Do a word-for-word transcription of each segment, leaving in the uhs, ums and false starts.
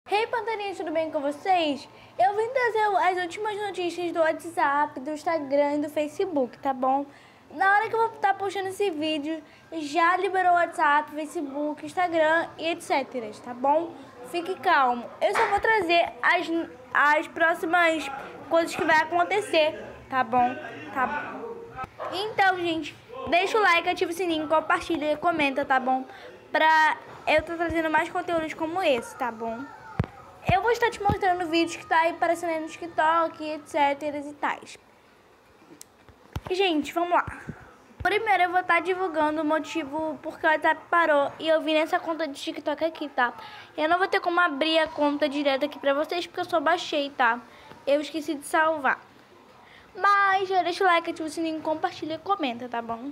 Hey, Pantaninhas, tudo bem com vocês? Eu vim trazer as últimas notícias do WhatsApp, do Instagram e do Facebook, tá bom? Na hora que eu vou estar postando esse vídeo, já liberou o WhatsApp, Facebook, Instagram e etcétera, tá bom? Fique calmo. Eu só vou trazer as, as próximas coisas que vai acontecer, tá bom? Tá. Então, gente, deixa o like, ativa o sininho, compartilha e comenta, tá bom? Pra eu estar trazendo mais conteúdos como esse, tá bom? Eu vou estar te mostrando vídeos que tá aí aparecendo aí no TikTok, etcétera e tais. Gente, vamos lá. Primeiro eu vou estar divulgando o motivo porque o WhatsApp parou e eu vim nessa conta de TikTok aqui, tá? Eu não vou ter como abrir a conta direta aqui pra vocês porque eu só baixei, tá? Eu esqueci de salvar. Mas já deixa o like, ativa o sininho, compartilha e comenta, tá bom?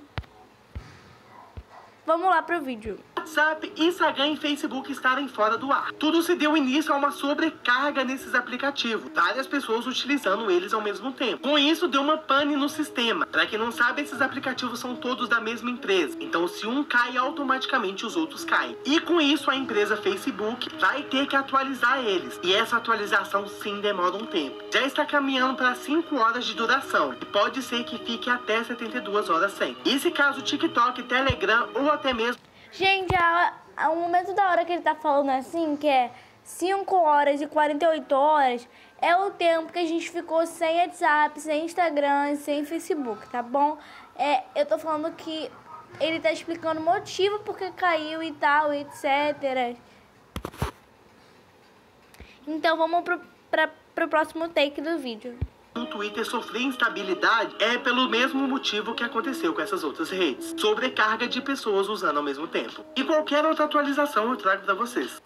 Vamos lá pro vídeo. WhatsApp, Instagram e Facebook estarem fora do ar. Tudo se deu início a uma sobrecarga nesses aplicativos. Várias pessoas utilizando eles ao mesmo tempo. Com isso, deu uma pane no sistema. Pra quem não sabe, esses aplicativos são todos da mesma empresa. Então, se um cai, automaticamente os outros caem. E com isso, a empresa Facebook vai ter que atualizar eles. E essa atualização, sim, demora um tempo. Já está caminhando para cinco horas de duração. E pode ser que fique até setenta e duas horas sem. E se caso o TikTok, Telegram ou até mesmo... Gente, o momento da hora que ele tá falando assim, que é cinco horas e quarenta e oito horas, é o tempo que a gente ficou sem WhatsApp, sem Instagram, sem Facebook, tá bom? É, eu tô falando que ele tá explicando o motivo porque caiu e tal, etcétera. Então vamos pro, pra, pro próximo take do vídeo. O Twitter sofrer instabilidade é pelo mesmo motivo que aconteceu com essas outras redes. Sobrecarga de pessoas usando ao mesmo tempo. E qualquer outra atualização eu trago pra vocês.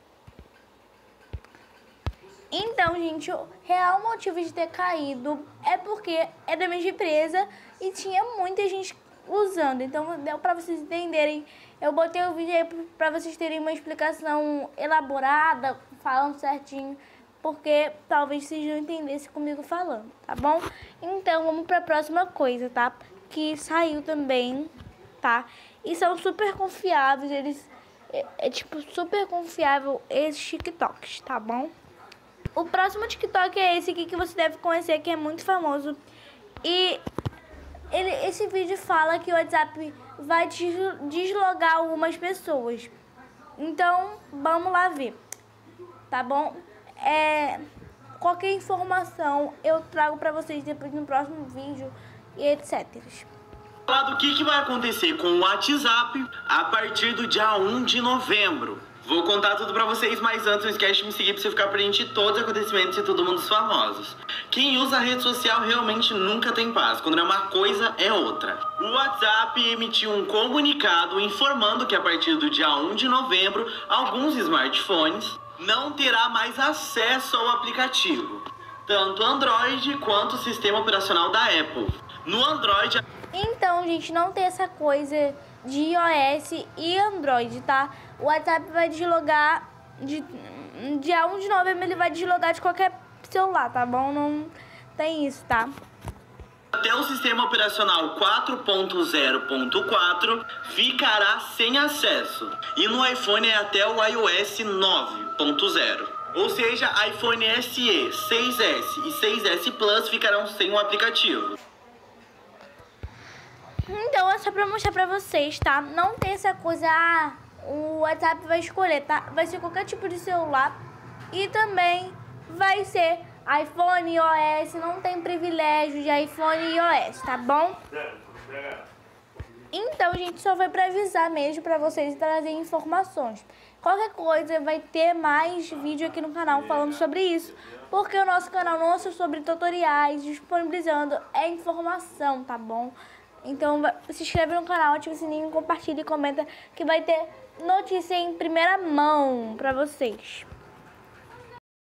Então, gente, o real motivo de ter caído é porque é da mesma empresa e tinha muita gente usando. Então, deu pra vocês entenderem. Eu botei o vídeo aí pra vocês terem uma explicação elaborada, falando certinho. Porque talvez vocês não entendessem comigo falando, tá bom? Então, vamos pra próxima coisa, tá? Que saiu também, tá? E são super confiáveis, eles... É, é tipo, super confiável esses TikToks, tá bom? O próximo TikTok é esse aqui que você deve conhecer, que é muito famoso. E ele, esse vídeo fala que o WhatsApp vai deslogar algumas pessoas. Então, vamos lá ver, tá bom? É, qualquer informação eu trago pra vocês depois no próximo vídeo e etcétera. Falar do que, que vai acontecer com o WhatsApp a partir do dia um de novembro. Vou contar tudo pra vocês, mas antes não esquece de me seguir pra você ficar presente de todos os acontecimentos e todo mundo dos famosos. Quem usa a rede social realmente nunca tem paz. Quando é uma coisa, é outra. O WhatsApp emitiu um comunicado informando que a partir do dia um de novembro, alguns smartphones não terá mais acesso ao aplicativo, tanto Android quanto o sistema operacional da Apple. No Android... Então, gente, não tem essa coisa de iOS e Android, tá? O WhatsApp vai deslogar, de, dia um de novembro ele vai deslogar de qualquer celular, tá bom? Não tem isso, tá? Até o sistema operacional quatro ponto zero ponto quatro ficará sem acesso. E no iPhone é até o iOS nove ponto zero. Ou seja, iPhone S E, seis S e seis S Plus ficarão sem o aplicativo. Então é só pra mostrar pra vocês, tá? Não tem essa coisa, ah, o WhatsApp vai escolher, tá? Vai ser qualquer tipo de celular. E também vai ser iPhone e iOS, não tem privilégio de iPhone e iOS, tá bom? Então, gente, só foi pra avisar mesmo pra vocês trazer informações. Qualquer coisa, vai ter mais vídeo aqui no canal falando sobre isso. Porque o nosso canal não é só sobre tutoriais, disponibilizando é informação, tá bom? Então, se inscreve no canal, ativa o sininho, compartilha e comenta que vai ter notícia em primeira mão pra vocês.